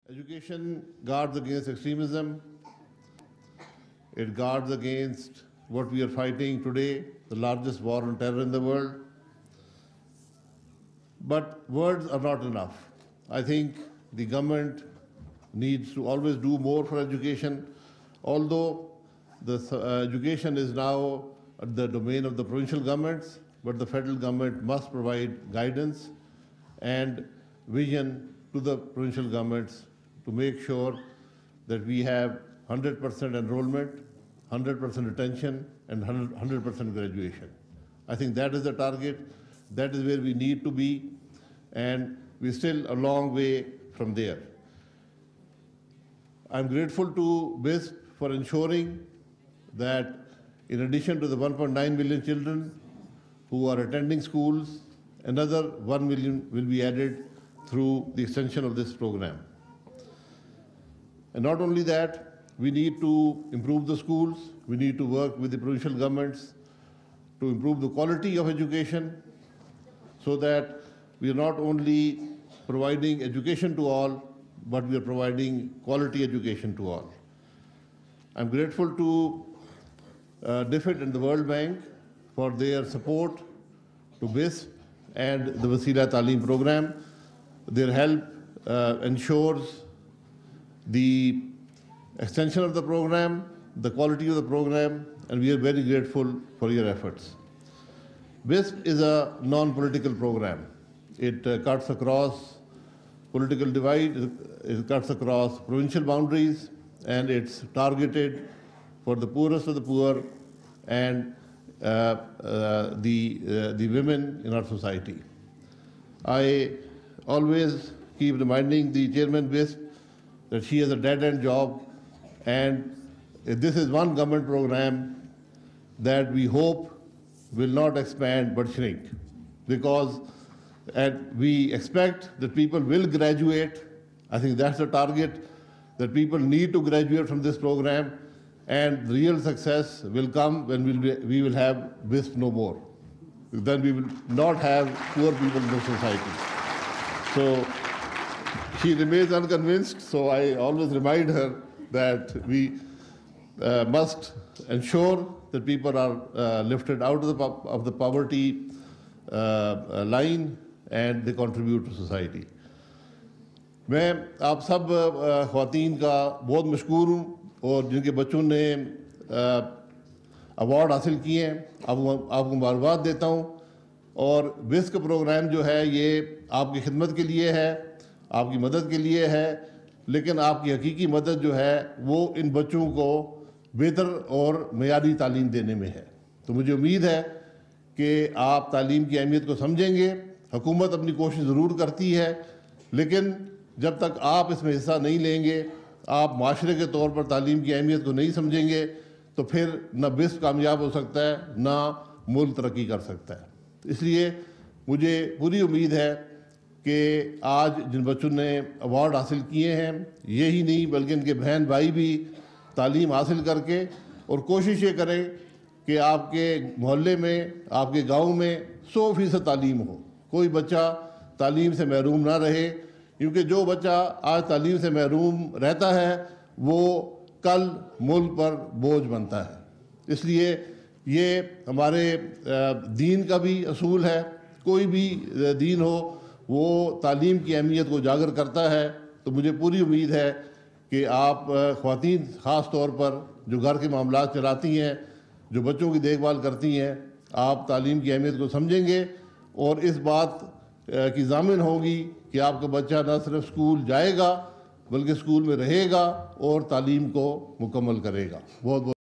Education guards against extremism. It guards against what we are fighting today, the largest war on terror in the world. But words are not enough. I think the government needs to always do more for education, although the education is now at the domain of the provincial governments, but the federal government must provide guidance and vision to the provincial governments to make sure that we have 100% enrollment, 100% retention, and 100% graduation. I think that is the target. That is where we need to be, and we're still a long way from there. I'm grateful to BISP for ensuring that in addition to the 1.9 million children who are attending schools, another 1 million will be added through the extension of this program. And not only that, we need to improve the schools, we need to work with the provincial governments to improve the quality of education so that we are not only providing education to all, but we are providing quality education to all. I'm grateful to DFID and the World Bank for their support to BISP and the Wasila Taaleem program. Their help ensures the extension of the program, the quality of the program, and we are very grateful for your efforts. BISP is a non-political program. It cuts across political divide, it cuts across provincial boundaries, and it's targeted for the poorest of the poor and the women in our society. I always keep reminding the chairman BISP that she has a dead-end job, and this is one government program that we hope will not expand but shrink, because we expect that people will graduate. I think that's the target, that people need to graduate from this program, and real success will come when we will have BISP no more. Then we will not have poor people in the society. So she remains unconvinced, so I always remind her that we must ensure that people are lifted out of the poverty line and they contribute to society. मैं आप सब ख़वातीन का बहुत मशकूर हूँ और जिनके बच्चों ने अवार्ड हासिल किए हैं, आपको मुबारकबाद देता हूँ। और BISP का प्रोग्राम जो है ये आपकी खिदमत के लिए है, आपकी मदद के लिए है, लेकिन आपकी हकीकी मदद जो है वो इन बच्चों को बेहतर और मेयारी तालीम देने में है। तो मुझे उम्मीद है कि आप तालीम की अहमियत को समझेंगे। हुकूमत अपनी कोशिश ज़रूर करती है, लेकिन जब तक आप इसमें हिस्सा नहीं लेंगे, आप माशरे के तौर पर तालीम की अहमियत को नहीं समझेंगे, तो फिर न BISP कामयाब हो सकता है, ना मुल्क तरक्की कर सकता है। इसलिए मुझे पूरी उम्मीद है कि आज जिन बच्चों ने अवार्ड हासिल किए हैं, यही नहीं बल्कि इनके बहन भाई भी तालीम हासिल करके और कोशिश ये करें कि आपके मोहल्ले में, आपके गांव में 100% तालीम हो, कोई बच्चा तालीम से महरूम ना रहे, क्योंकि जो बच्चा आज तालीम से महरूम रहता है वो कल मुल्क पर बोझ बनता है। इसलिए ये हमारे दीन का भी असूल है, कोई भी दीन हो वो तालीम की अहमियत को उजागर करता है। तो मुझे पूरी उम्मीद है कि आप ख़वातीन ख़ास तौर पर जो घर के मामलात चलाती हैं, जो बच्चों की देखभाल करती हैं, आप तालीम की अहमियत को समझेंगे और इस बात की ज़ामिन होगी कि आपका बच्चा न सिर्फ स्कूल जाएगा बल्कि स्कूल में रहेगा और तालीम को मुकम्मल करेगा। बहुत बहुत